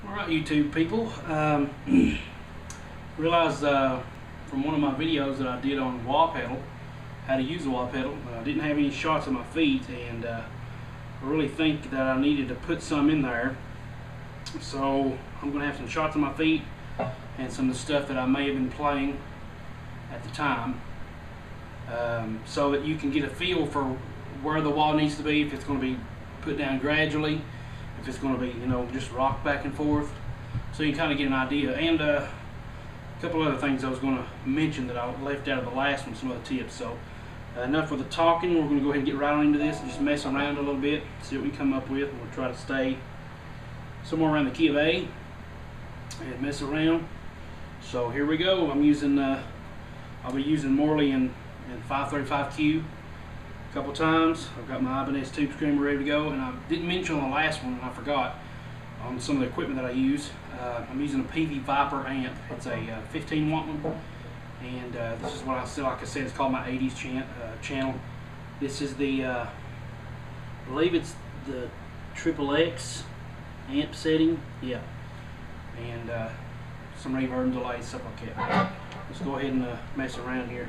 Alright, YouTube people, realized from one of my videos that I did on wah pedal, how to use the wah pedal, I didn't have any shots of my feet, and I really think that I needed to put some in there. So I'm going to have some shots of my feet and some of the stuff that I may have been playing at the time, so that you can get a feel for where the wah needs to be, if it's going to be put down gradually, if it's going to be, you know, just rock back and forth, so you kind of get an idea. And a couple other things I was going to mention that I left out of the last one, some other tips. So enough with the talking. We're going to go ahead and get right on into this and just mess around a little bit, see what we come up with, and we'll try to stay somewhere around the key of A and mess around. So here we go. I'm using I'll be using Morley and 535Q a couple times. I've got my Ibanez tube screamer ready to go, and I didn't mention on the last one, and I forgot, on some of the equipment that I use. I'm using a PV Viper amp. It's a 15 watt one, and this is what I said. Like I said, it's called my 80s channel. This is the I believe it's the XXX amp setting, yeah, and some reverb and delay, stuff like that. Let's go ahead and mess around here.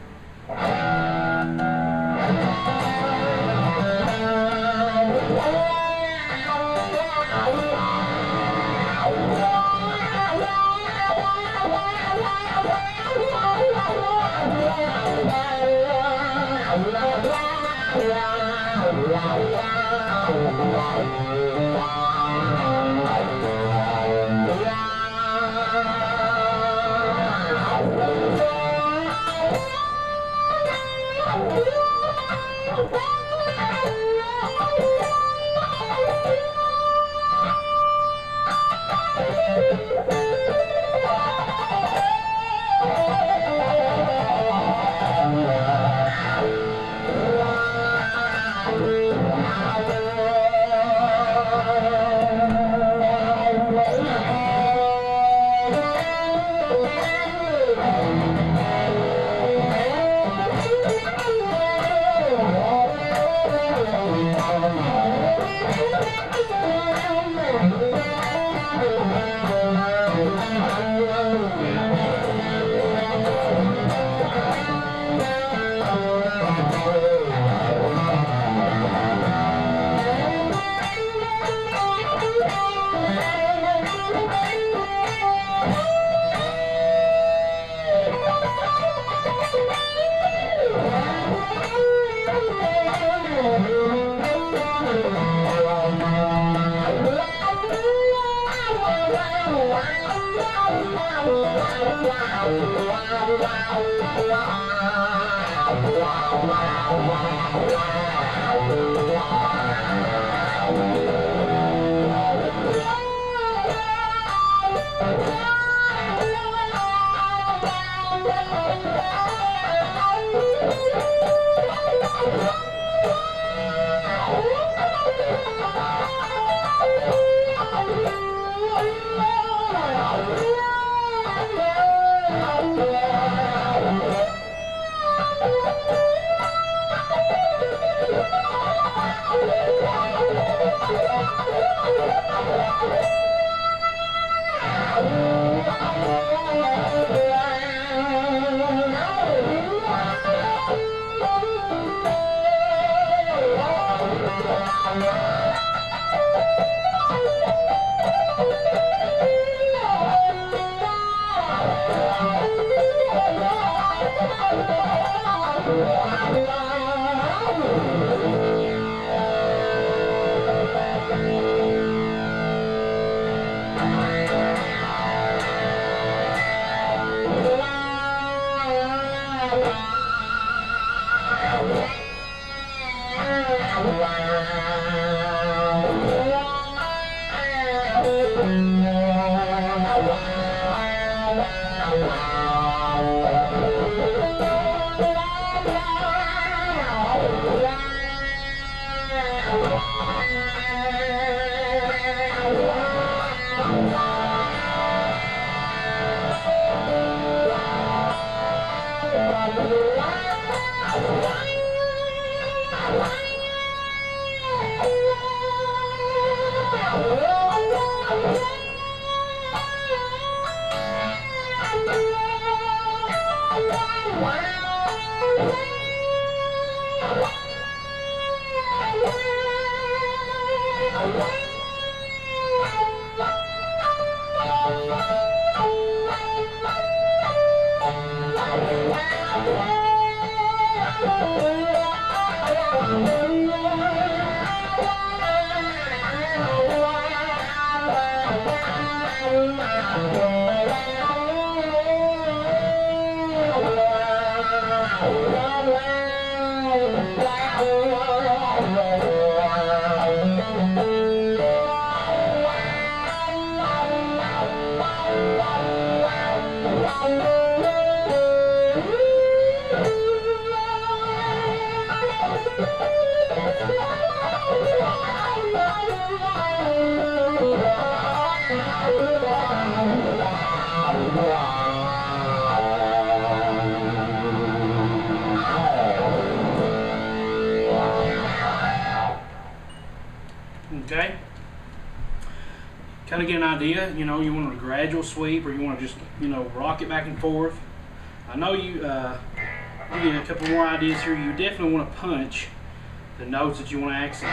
Okay, kind of get an idea, you know, you want a gradual sweep or you want to just, you know, rock it back and forth. I know you, give you a couple more ideas here. You definitely want to punch the notes that you want to accent.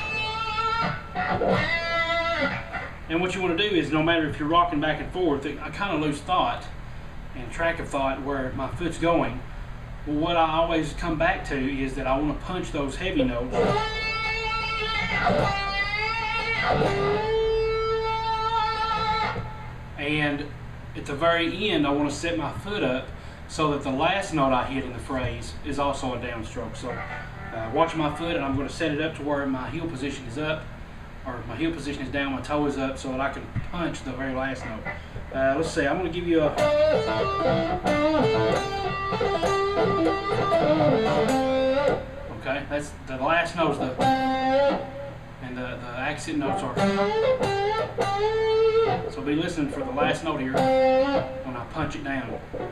And what you want to do is, no matter if you're rocking back and forth, I kind of lose thought and track of thought where my foot's going. Well, what I always come back to is that I want to punch those heavy notes. And at the very end, I want to set my foot up so that the last note I hit in the phrase is also a downstroke. So watch my foot, and I'm going to set it up to where my heel position is up, or my heel position is down, my toe is up, so that I can punch the very last note. Let's see, I'm going to give you a... Okay, that's the last note, and the accent notes are... So be listening for the last note here when I punch it down.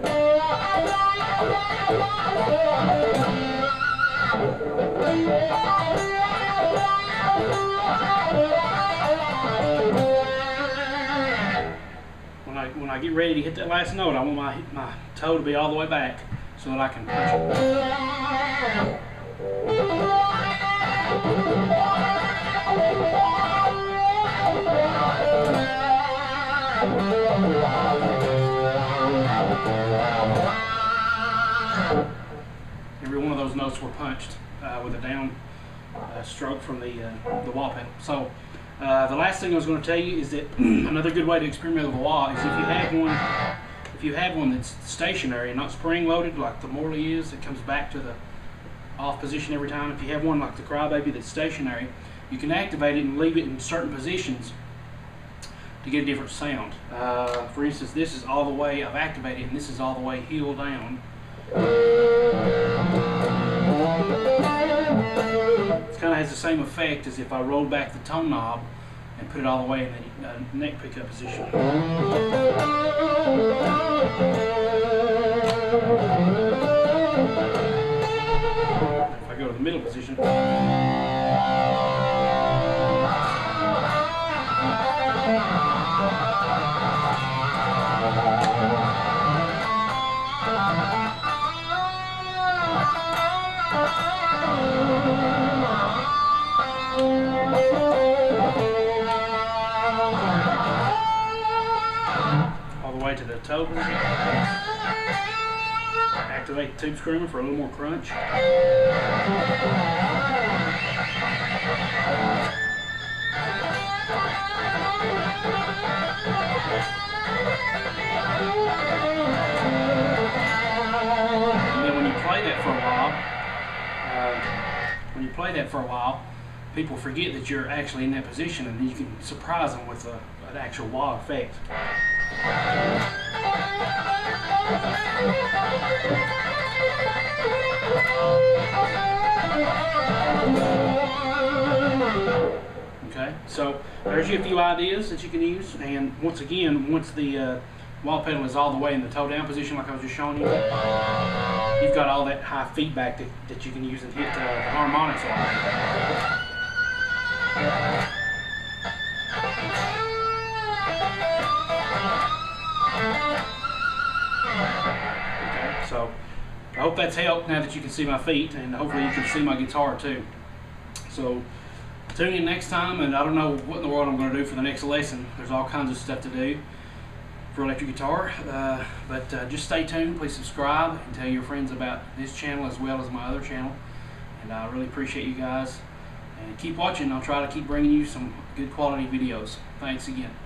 When I get ready to hit that last note, I want my toe to be all the way back so that I can punch it. Every one of those notes were punched with a down stroke from the wah pedal. So the last thing I was going to tell you is that another good way to experiment with a wah is if you have one that's stationary and not spring loaded like the Morley is, it comes back to the off position every time. If you have one like the Crybaby that's stationary, you can activate it and leave it in certain positions to get a different sound. For instance, this is all the way, I've activated, and this is all the way heel down. It kind of has the same effect as if I rolled back the tone knob and put it all the way in the neck pickup position. If I go to the middle position, to the toe position. Activate the tube screamer for a little more crunch. And then when you play that for a while, people forget that you're actually in that position, and then you can surprise them with an actual wah effect. Okay, so there's you a few ideas that you can use, and once again, once the wah pedal is all the way in the toe down position like I was just showing you, you've got all that high feedback that you can use and hit the harmonics on. Okay, so I hope that's helped now that you can see my feet, and hopefully you can see my guitar too. So tune in next time, and I don't know what in the world I'm going to do for the next lesson. There's all kinds of stuff to do for electric guitar, but just stay tuned. Please subscribe and tell your friends about this channel as well as my other channel, and I really appreciate you guys, and keep watching. I'll try to keep bringing you some good quality videos. Thanks again.